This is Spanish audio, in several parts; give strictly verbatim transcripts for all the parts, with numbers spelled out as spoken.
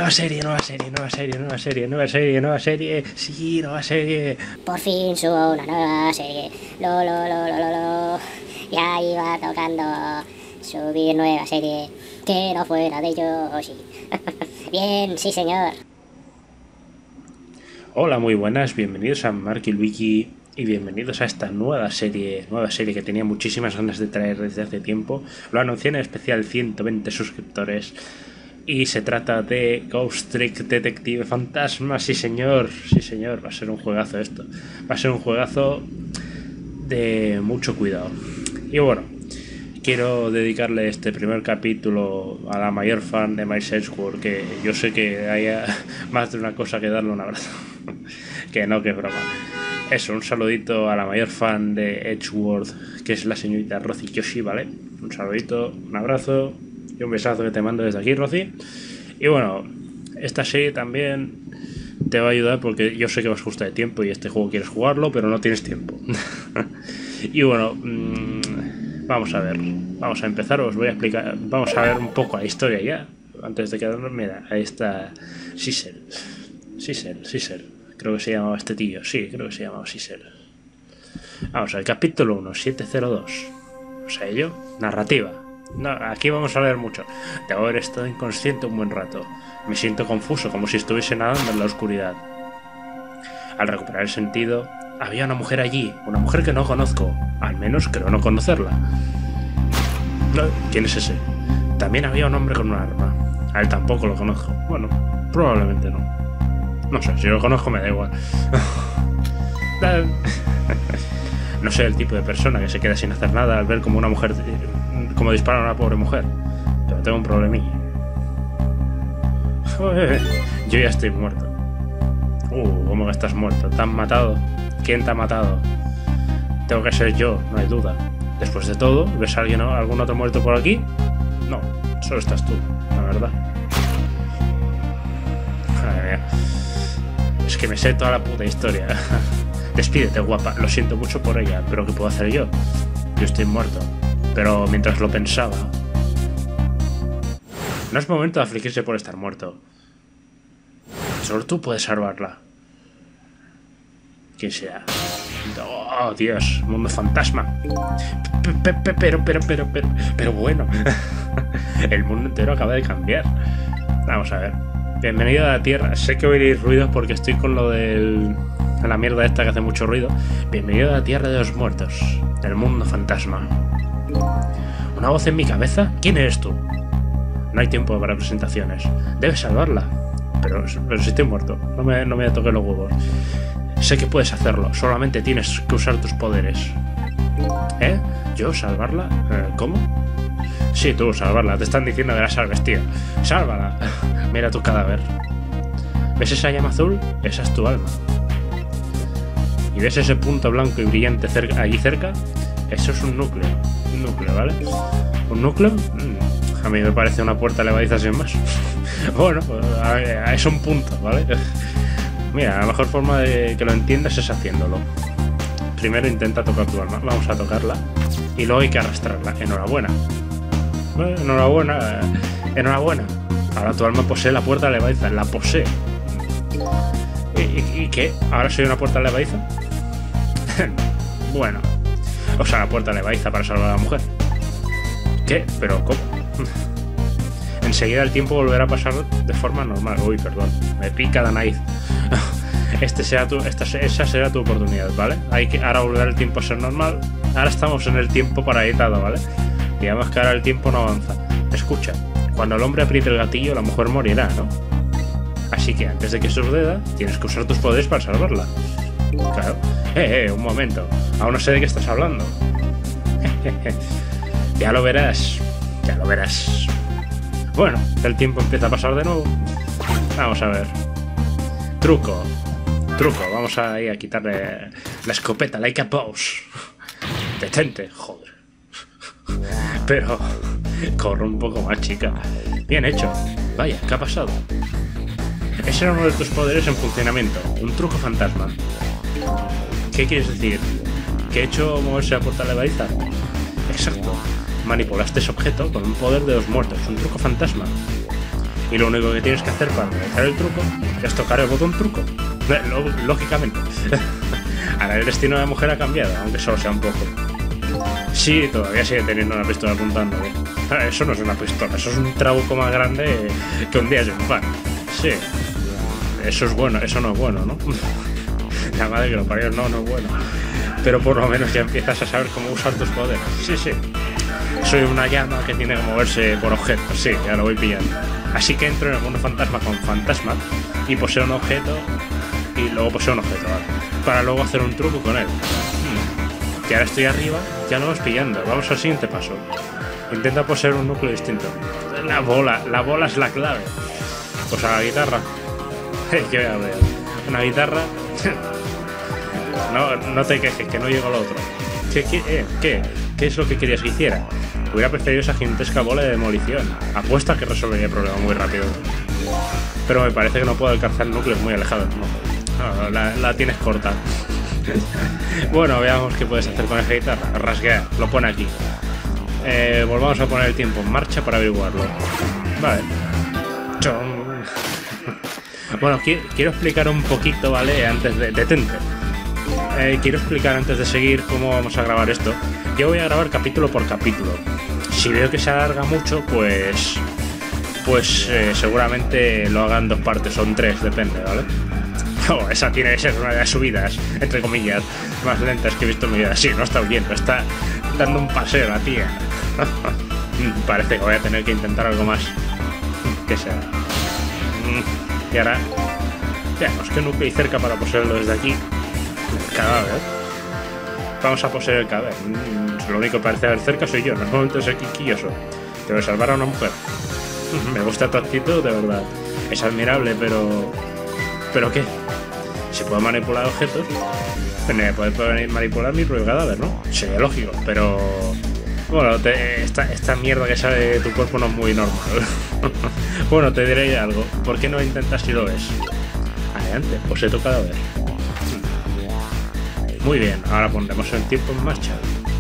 nueva serie, nueva serie, nueva serie, nueva serie, nueva serie, nueva serie. Sí, nueva serie. Por fin subo una nueva serie. Lo, lo, lo, lo, lo, lo. Ya iba tocando subir nueva serie. Que no fuera de Yoshi. Bien, sí señor. Hola, muy buenas, bienvenidos a Marky Luigi y bienvenidos a esta nueva serie, nueva serie que tenía muchísimas ganas de traer desde hace tiempo. Lo anuncié en el especial ciento veinte suscriptores y se trata de Ghost Trick Detective Fantasma. Sí señor, sí señor, va a ser un juegazo esto. Va a ser un juegazo de mucho cuidado. Y bueno, quiero dedicarle este primer capítulo a la mayor fan de My Edgeworld, que yo sé que haya más de una cosa que darle un abrazo. Que no, que broma. Eso, un saludito a la mayor fan de Edgeworld, que es la señorita Rosy Yoshi, ¿vale? Un saludito, un abrazo y un besazo que te mando desde aquí, Rosy. Y bueno, esta serie también te va a ayudar porque yo sé que vas justo de tiempo y este juego quieres jugarlo, pero no tienes tiempo. Y bueno, mmm, vamos a ver, vamos a empezar, os voy a explicar, vamos a ver un poco la historia ya, antes de quedarnos. Mira, ahí está Sissel, Sissel, Sissel, creo que se llamaba este tío, sí, creo que se llamaba Sissel. Vamos al capítulo uno, siete cero dos, o sea, yo, narrativa. No, aquí vamos a leer mucho. Debo haber estado inconsciente un buen rato. Me siento confuso, como si estuviese nadando en la oscuridad. Al recuperar el sentido, había una mujer allí, una mujer que no conozco, al menos creo no conocerla. ¿Quién es ese? También había un hombre con un arma. A él tampoco lo conozco. Bueno, probablemente no. No sé, si lo conozco me da igual. No sé el tipo de persona que se queda sin hacer nada al ver como una mujer, como dispara a una pobre mujer. Pero tengo un problemilla. Joder, yo ya estoy muerto. Uh, ¿cómo que estás muerto? ¿Te han matado? ¿Quién te ha matado? Tengo que ser yo, no hay duda. Después de todo, ¿ves a alguien, algún otro muerto por aquí? No, solo estás tú, la verdad. Ay, es que me sé toda la puta historia. Despídete, guapa. Lo siento mucho por ella, pero ¿qué puedo hacer yo? Yo estoy muerto. Pero mientras lo pensaba... No es momento de afligirse por estar muerto. Solo tú puedes salvarla. Quien sea. Oh, Dios, mundo fantasma. Pero, pero, pero, pero, pero, pero bueno. El mundo entero acaba de cambiar. Vamos a ver. Bienvenido a la Tierra. Sé que oiréis ruidos porque estoy con lo del... la mierda esta que hace mucho ruido. Bienvenido a la Tierra de los Muertos. El mundo fantasma. ¿Una voz en mi cabeza? ¿Quién eres tú? No hay tiempo para presentaciones. Debes salvarla. Pero, pero si estoy muerto. No me, no me toques los huevos. Sé que puedes hacerlo. Solamente tienes que usar tus poderes. ¿Eh? ¿Yo salvarla? Eh, ¿Cómo? Sí, tú, salvarla. Te están diciendo que la salves, tío. ¡Sálvala! Mira tu cadáver. ¿Ves esa llama azul? Esa es tu alma. ¿Y ves ese punto blanco y brillante cerca, allí cerca? Eso es un núcleo. Un núcleo, ¿vale? ¿Un núcleo? Mm, a mí me parece una puerta levadiza sin más. Bueno, es un punto, ¿vale? Mira, la mejor forma de que lo entiendas es haciéndolo. Primero intenta tocar tu alma. Vamos a tocarla. Y luego hay que arrastrarla. Enhorabuena. Bueno, enhorabuena. Enhorabuena. Ahora tu alma posee la puerta levadiza. La posee. ¿Y, y, y qué? ¿Ahora soy una puerta levadiza? Bueno. O sea, la puerta levadiza para salvar a la mujer. ¿Qué? ¿Pero cómo? Enseguida el tiempo volverá a pasar de forma normal. Uy, perdón. Me pica la nariz. Este será tu, esta, esa será tu oportunidad, ¿vale? Hay que ahora volver el tiempo a ser normal. Ahora estamos en el tiempo paralizado, ¿vale? Digamos que ahora el tiempo no avanza. Escucha, cuando el hombre apriete el gatillo, la mujer morirá, ¿no? Así que antes de que eso suceda, tienes que usar tus poderes para salvarla. Claro. Eh, eh, un momento. Aún no sé de qué estás hablando. Ya lo verás. Ya lo verás. Bueno, el tiempo empieza a pasar de nuevo. Vamos a ver. Truco. Truco. Vamos a ir a quitarle la escopeta. Like a boss. Detente. Joder. Pero... corre un poco más, chica. Bien hecho. Vaya, ¿qué ha pasado? Ese era uno de tus poderes en funcionamiento. Un truco fantasma. ¿Qué quieres decir? ¿Que he hecho moverse la puerta levadiza? Exacto. Manipulaste ese objeto con un poder de los muertos. Un truco fantasma. Y lo único que tienes que hacer para realizar el truco es tocar el botón truco. Lógicamente. Ahora el destino de la mujer ha cambiado, aunque solo sea un poco. Sí, todavía sigue teniendo una pistola apuntándole. Eso no es una pistola, eso es un trabuco más grande que un día sin pan. Sí. Eso es bueno, eso no es bueno, ¿no? La madre que lo parió, no, no es bueno. Pero por lo menos ya empiezas a saber cómo usar tus poderes. Sí, sí. Soy una llama que tiene que moverse por objetos. Sí, ya lo voy pillando. Así que entro en el mundo fantasma con fantasma y poseo un objeto y luego poseo un objeto, ¿vale? Para luego hacer un truco con él. Hmm. Y ahora estoy arriba, ya lo vamos pillando. Vamos al siguiente paso. Intenta poseer un núcleo distinto. La bola, la bola es la clave. Pues a la guitarra. ¿Qué voy a ver? Una guitarra. No, no te quejes, que no llego al otro. ¿Qué, qué, eh, ¿Qué? ¿Qué es lo que querías que hiciera? Hubiera preferido esa gigantesca bola de demolición. Apuesta que resolvería el problema muy rápido. Pero me parece que no puedo alcanzar núcleos muy alejados. No, no la, la tienes corta. Bueno, veamos qué puedes hacer con esa guitarra. Rasguear, lo pone aquí. Eh, volvamos a poner el tiempo en marcha para averiguarlo. Vale. Chon. Bueno, quiero, quiero explicar un poquito, ¿vale? Antes de... Detente. Eh, quiero explicar antes de seguir cómo vamos a grabar esto. Yo voy a grabar capítulo por capítulo. Si veo que se alarga mucho, pues... Pues eh, seguramente lo hagan dos partes o en tres, depende, ¿vale? Oh, esa tiene que ser una de las subidas, entre comillas, más lentas que he visto en mi vida. Sí, no está huyendo, está dando un paseo la tía. Parece que voy a tener que intentar algo más. ¿Qué sea? Y ahora... Veamos qué núcleo hay cerca para poseerlo desde aquí. El cadáver. Vamos a poseer el cadáver. Lo único que parece haber cerca soy yo. En el momento es el quisquilloso. Tengo que salvar a una mujer. Me gusta tu actitud, de verdad. Es admirable, pero... ¿Pero qué? Si puedo manipular objetos, puedes manipular mi propio cadáver, ¿no? Sería lógico, pero... Bueno, te, esta, esta mierda que sale de tu cuerpo no es muy normal. Bueno, te diré algo. ¿Por qué no intentas si lo ves? Adelante, posee tu cadáver. Muy bien, ahora pondremos el tiempo en marcha.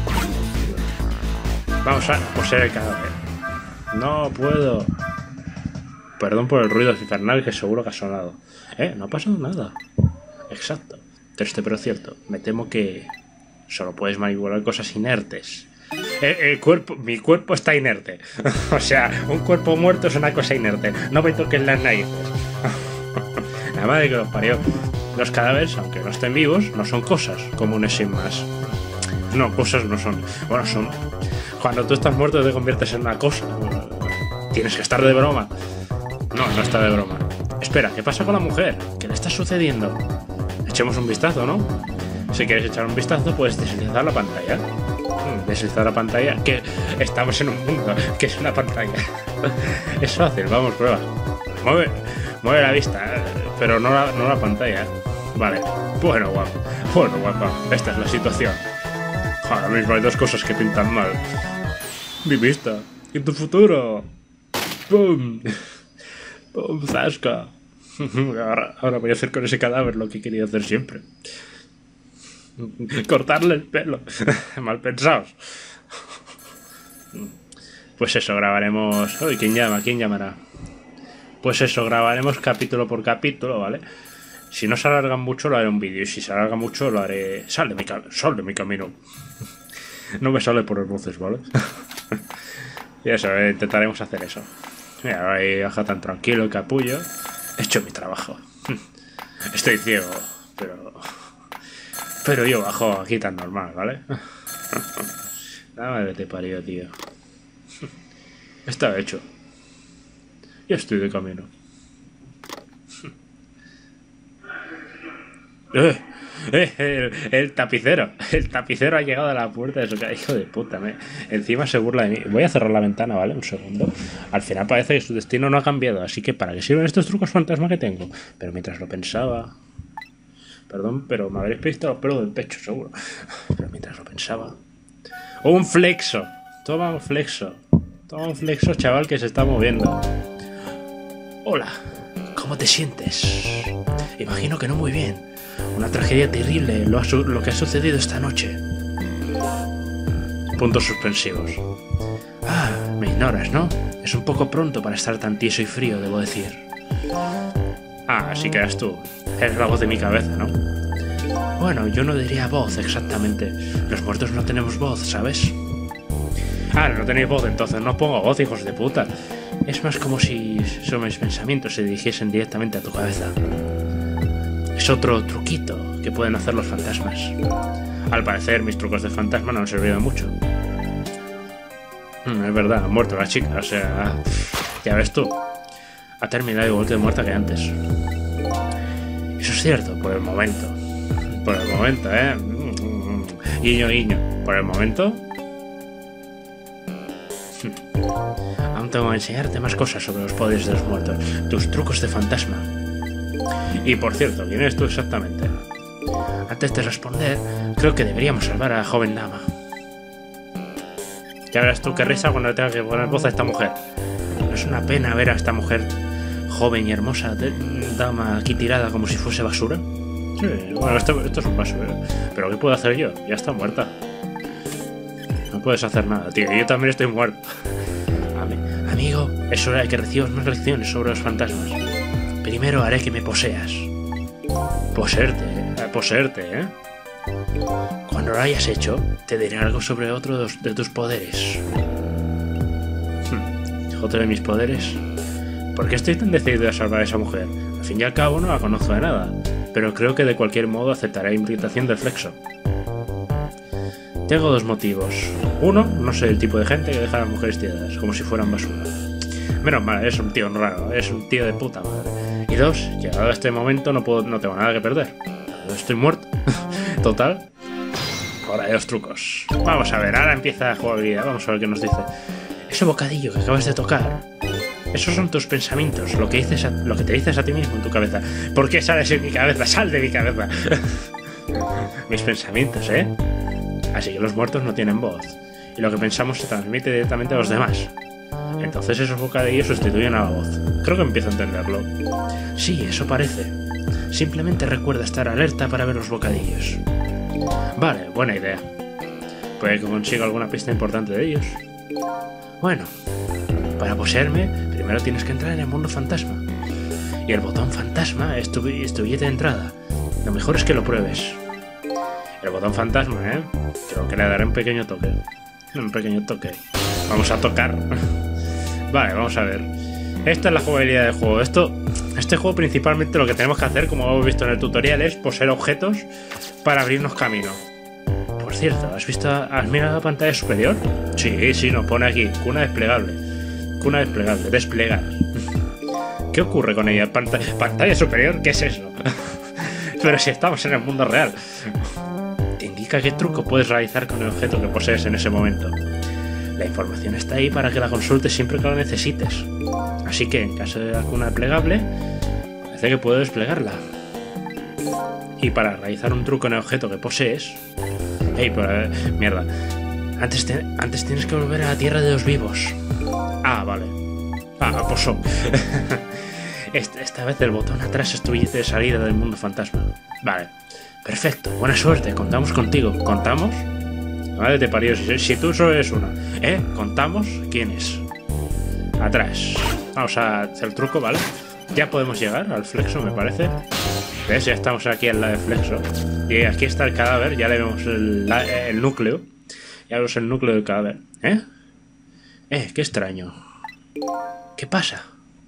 Vamos a poseer el cadáver. No puedo. Perdón por el ruido infernal que seguro que ha sonado. Eh, no ha pasado nada. Exacto. Triste pero cierto. Me temo que solo puedes manipular cosas inertes. El, el cuerpo, mi cuerpo está inerte. O sea, un cuerpo muerto es una cosa inerte. No me toques las narices. La madre que los parió. Los cadáveres, aunque no estén vivos, no son cosas comunes sin más. No, cosas no son. Bueno, son... Cuando tú estás muerto te conviertes en una cosa. Tienes que estar de broma. No, no está de broma. Espera, ¿qué pasa con la mujer? ¿Qué le está sucediendo? Echemos un vistazo, ¿no? Si quieres echar un vistazo, puedes deslizar la pantalla. Deslizar la pantalla. Que estamos en un mundo que es una pantalla. Es fácil, vamos, prueba. Mueve, mueve la vista, pero no la, no la pantalla. Vale. Bueno, guapo. Bueno, guapo. Esta es la situación. Ahora mismo hay dos cosas que pintan mal. Mi vista y tu futuro. ¡Pum! ¡Pum! ¡Zasca! Ahora, ahora voy a hacer con ese cadáver lo que quería hacer siempre. Cortarle el pelo. Mal pensados. Pues eso, grabaremos... Uy, ¿quién llama? ¿Quién llamará? Pues eso, grabaremos capítulo por capítulo, ¿vale? Si no se alargan mucho, lo haré un vídeo. Y si se alarga mucho, lo haré... Sal de mi, cam... Sal de mi camino. No me sale por el voces, ¿vale? Y eso, eh, intentaremos hacer eso. Mira, ahora ahí baja tan tranquilo el capullo. He hecho mi trabajo. Estoy ciego, pero... Pero yo bajo aquí tan normal, ¿vale? La madre te parió, tío. Está hecho. Ya estoy de camino. ¡Eh! ¡Eh! El, el tapicero. El tapicero ha llegado a la puerta de su casa. Hijo de puta, me... Encima se burla de mí. Voy a cerrar la ventana, ¿vale? Un segundo. Al final parece que su destino no ha cambiado. Así que ¿para qué sirven estos trucos fantasma que tengo? Pero mientras lo pensaba... Perdón, pero me habréis visto los pelos del pecho, seguro. Pero mientras lo pensaba... ¡Un flexo! Toma un flexo. Toma un flexo, chaval, que se está moviendo. Hola. ¿Cómo te sientes? Imagino que no muy bien. Una tragedia terrible lo, ha lo que ha sucedido esta noche. Puntos suspensivos. Ah, me ignoras, ¿no? Es un poco pronto para estar tan tieso y frío, debo decir. Ah, así que eres tú. Eres la voz de mi cabeza, ¿no? Bueno, yo no diría voz exactamente. Los muertos no tenemos voz, ¿sabes? Ah, no tenéis voz, entonces no os pongo voz, hijos de puta. Es más como si son mis pensamientos se dirigiesen directamente a tu cabeza. Es otro truquito que pueden hacer los fantasmas. Al parecer, mis trucos de fantasma no han servido mucho. Mm, es verdad, ha muerto la chica, o sea... Ya ves tú. Ha terminado igual de muerta que antes. Eso es cierto, por el momento. Por el momento, ¿eh? Guiño, guiño. Por el momento... Aún tengo que enseñarte más cosas sobre los poderes de los muertos. Tus trucos de fantasma. Y por cierto, ¿quién eres tú exactamente? Antes de responder, creo que deberíamos salvar a la joven dama. Ya verás tú qué risa cuando tenga que poner voz a esta mujer. ¿No es una pena ver a esta mujer joven y hermosa de, dama aquí tirada como si fuese basura? Sí, bueno, esto, esto es un basura. ¿Pero qué puedo hacer yo? Ya está muerta. No puedes hacer nada, tío. Yo también estoy muerto. Am amigo, es hora de que recibas más lecciones sobre los fantasmas. Primero haré que me poseas. Poseerte, eh, poseerte, ¿eh? Cuando lo hayas hecho, te diré algo sobre otro de, de tus poderes. Hmm. ¿Otro de mis poderes? ¿Por qué estoy tan decidido a salvar a esa mujer? Al fin y al cabo no la conozco de nada, pero creo que de cualquier modo aceptaré la invitación del Flexo. Tengo dos motivos. Uno, no soy el tipo de gente que deja a las mujeres tiradas, como si fueran basura. Menos mal, es un tío raro, es un tío de puta madre. Y dos, llegado a este momento no puedo, no tengo nada que perder. Estoy muerto. Total. Ahora hay dos trucos. Vamos a ver, ahora empieza la jugabilidad. Vamos a ver qué nos dice. Ese bocadillo que acabas de tocar. Esos son tus pensamientos, lo que, dices a, lo que te dices a ti mismo en tu cabeza. ¿Por qué sales en mi cabeza? ¡Sal de mi cabeza! Mis pensamientos, ¿eh? Así que los muertos no tienen voz. Y lo que pensamos se transmite directamente a los demás. Entonces esos bocadillos sustituyen a la voz. Creo que empiezo a entenderlo. Sí, eso parece. Simplemente recuerda estar alerta para ver los bocadillos. Vale, buena idea. Puede que consiga alguna pista importante de ellos. Bueno, para poseerme, primero tienes que entrar en el mundo fantasma. Y el botón fantasma es tu, es tu billete de entrada. Lo mejor es que lo pruebes. El botón fantasma, ¿eh? Creo que le daré un pequeño toque. Un pequeño toque. Vamos a tocar. Vale, vamos a ver. Esta es la jugabilidad del juego. Esto, este juego principalmente lo que tenemos que hacer, como hemos visto en el tutorial, es poseer objetos para abrirnos camino. Por cierto, ¿has visto, has mirado la pantalla superior? Sí, sí, nos pone aquí, cuna desplegable. Cuna desplegable, desplegar. ¿Qué ocurre con ella? Pant ¿Pantalla superior? ¿Qué es eso? Pero si estamos en el mundo real. Te indica qué truco puedes realizar con el objeto que posees en ese momento. La información está ahí para que la consultes siempre que lo necesites. Así que, en caso de la cuna desplegable, parece que puedo desplegarla. Y para realizar un truco en el objeto que posees... ¡Ey, pero, eh, mierda! Antes, te, antes tienes que volver a la tierra de los vivos. Ah, vale. Ah, pues son. Esta, esta vez el botón atrás es tu billete de salida del mundo fantasma. Vale. Perfecto. Buena suerte. Contamos contigo. ¿Contamos? Madre te parió. Si, si tú solo eres una. ¿Eh? ¿Contamos? ¿Quién es? Atrás. Vamos a hacer el truco, ¿vale? Ya podemos llegar al Flexo, me parece. ¿Ves? Ya estamos aquí al lado del Flexo. Y aquí está el cadáver. Ya le vemos el, el núcleo. Ya vemos el núcleo del cadáver. ¿Eh? Eh, qué extraño. ¿Qué pasa?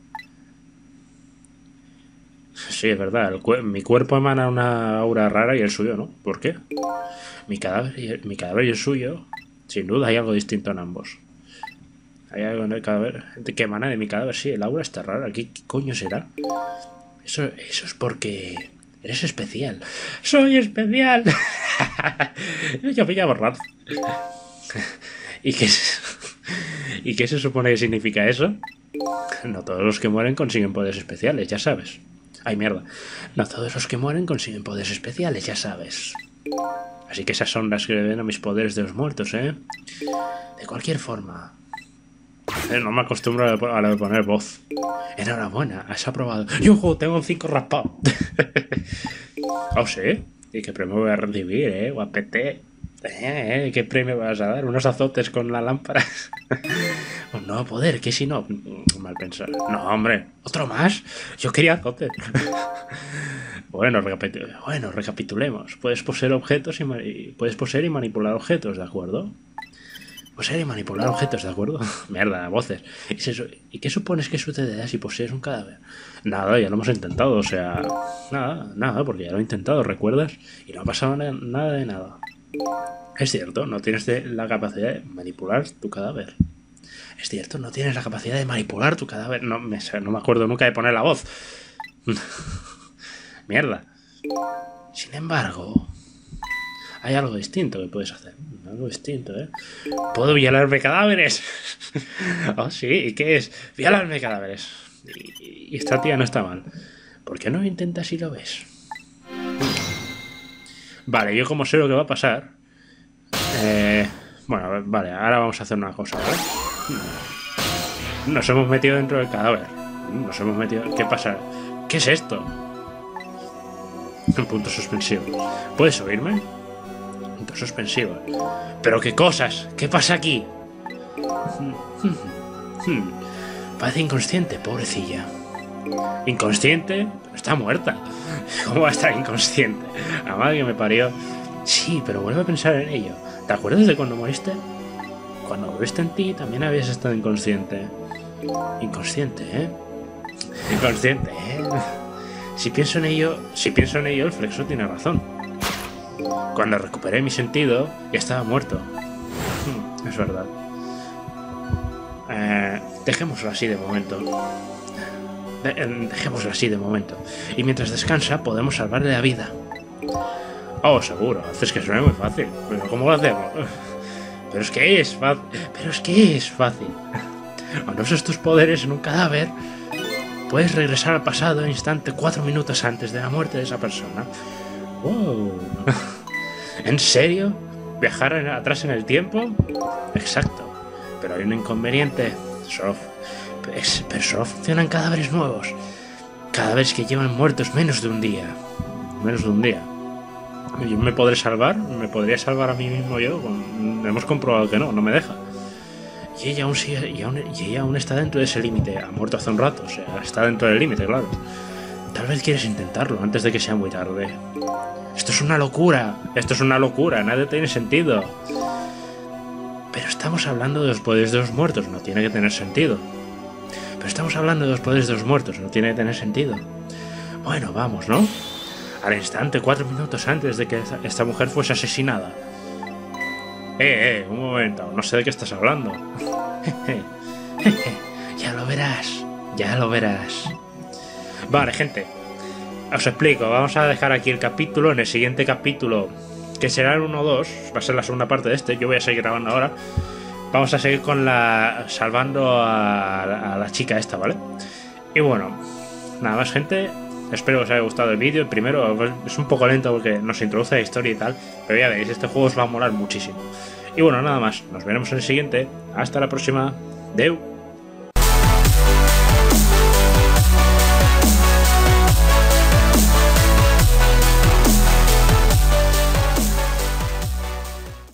Sí, es verdad. El cu mi cuerpo emana una aura rara y el suyo no. ¿Por qué? Mi cadáver, y el, mi cadáver y el suyo. Sin duda hay algo distinto en ambos. Hay algo en el cadáver que emana de mi cadáver. Sí, el aura está rara. ¿Qué, qué coño será? Eso, eso es porque eres especial. ¡Soy especial! Yo me llamo Ralph. ¿Y qué, ¿Y qué se supone que significa eso? No todos los que mueren consiguen poderes especiales, ya sabes. Ay, mierda. No todos los que mueren consiguen poderes especiales, ya sabes. Así que esas son las que le den a mis poderes de los muertos, ¿eh? De cualquier forma. Eh, no me acostumbro a lo de poner voz. Enhorabuena, has aprobado. ¡Yujú! Tengo un cinco raspado. Oh, sí. Y que premio voy a recibir, ¿eh? Guapete. ¿Eh, eh, ¿Qué premio vas a dar? ¿Unos azotes con la lámpara? Un nuevo poder, ¿qué si no? Mal pensar. No, hombre, ¿otro más? Yo quería azotes. Bueno, recapitu bueno, recapitulemos. Puedes poseer objetos y puedes poseer y manipular objetos, ¿de acuerdo? Poseer y manipular objetos, ¿de acuerdo? Mierda, voces. ¿Es eso? ¿Y qué supones que sucederá si posees un cadáver? Nada, ya lo hemos intentado, o sea... Nada, nada, porque ya lo he intentado, ¿recuerdas? Y no ha pasado nada de nada. Es cierto, no tienes la capacidad de manipular tu cadáver. Es cierto, no tienes la capacidad de manipular tu cadáver. No me, no me acuerdo nunca de poner la voz. Mierda. Sin embargo, hay algo distinto que puedes hacer. Algo distinto, ¿eh? ¿Puedo violarme cadáveres? Oh, sí, ¿y qué es? Violarme cadáveres. Y, y esta tía no está mal. ¿Por qué no intentas y lo ves? Vale, yo como sé lo que va a pasar... Eh, bueno, vale, ahora vamos a hacer una cosa, ¿vale? Nos hemos metido dentro del cadáver. Nos hemos metido... ¿Qué pasa? ¿Qué es esto? Un punto suspensivo. ¿Puedes oírme? Punto suspensivo. ¿Pero qué cosas? ¿Qué pasa aquí? Parece inconsciente, pobrecilla. ¿Inconsciente? Está muerta. ¿Cómo va a estar inconsciente? La madre que me parió. Sí, pero vuelve a pensar en ello. ¿Te acuerdas de cuando moriste? Cuando volviste en ti también habías estado inconsciente. Inconsciente, ¿eh? Inconsciente, ¿eh? Si pienso en ello, si pienso en ello, el Flexo tiene razón. Cuando recuperé mi sentido, ya estaba muerto. Es verdad. Eh, dejémoslo así de momento. De, dejémoslo así de momento. Y mientras descansa, podemos salvarle la vida. Oh, seguro. Haces que suene muy fácil. Pero ¿cómo lo hacemos? Pero es que es fácil. Pero es que es fácil. Cuando usas tus poderes en un cadáver, puedes regresar al pasado al instante cuatro minutos antes de la muerte de esa persona. Wow. ¿En serio? ¿Viajar en, atrás en el tiempo? Exacto. Pero hay un inconveniente. Solo, es, pero solo funcionan cadáveres nuevos. Cadáveres que llevan muertos menos de un día. Menos de un día. ¿Yo me podré salvar? ¿Me podría salvar a mí mismo yo? Hemos comprobado que no, no me deja. Y ella aún, sigue, y aún, y ella aún está dentro de ese límite. Ha muerto hace un rato, o sea, está dentro del límite, claro. Tal vez quieres intentarlo antes de que sea muy tarde. Esto es una locura. Esto es una locura. Nada tiene sentido. Pero estamos hablando de los poderes de los muertos. No tiene que tener sentido. Pero estamos hablando de los poderes de los muertos. No tiene que tener sentido. Bueno, vamos, ¿no? Al instante, cuatro minutos antes de que esta mujer fuese asesinada. Eh, eh, un momento. No sé de qué estás hablando. Ya lo verás. Ya lo verás. Vale, gente. Os explico. Vamos a dejar aquí el capítulo. En el siguiente capítulo, que será el uno o dos, va a ser la segunda parte de este. Yo voy a seguir grabando ahora. Vamos a seguir con la... salvando a, a la chica esta, ¿vale? Y bueno, nada más, gente. Espero que os haya gustado el vídeo. El primero es un poco lento porque nos introduce la historia y tal. Pero ya veis, este juego os va a molar muchísimo. Y bueno, nada más. Nos veremos en el siguiente. Hasta la próxima. Deu.